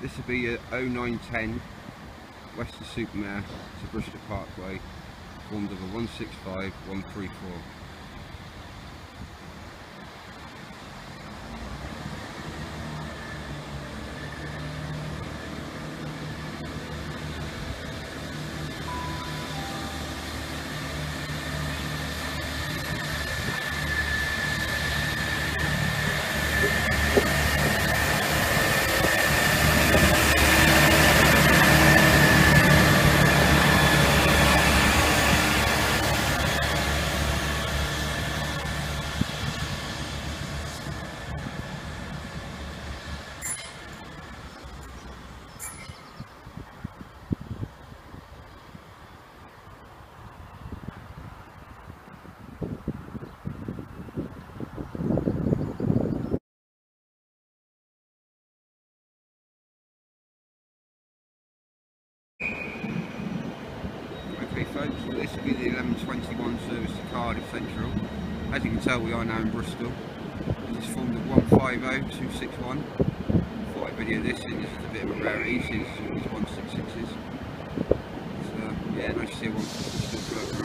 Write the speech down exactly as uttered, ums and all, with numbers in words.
This will be a oh nine ten Weston-s-Mare to Bristol Parkway, formed of a one six five, one three four. Okay folks, well, this will be the eleven twenty-one service to Cardiff Central. As you can tell, we are now in Bristol. This is formed of one five oh, two six one. Thought I'd video this in, this is a bit of a rarity since it's all these one six sixes. So yeah, nice to see one still float around.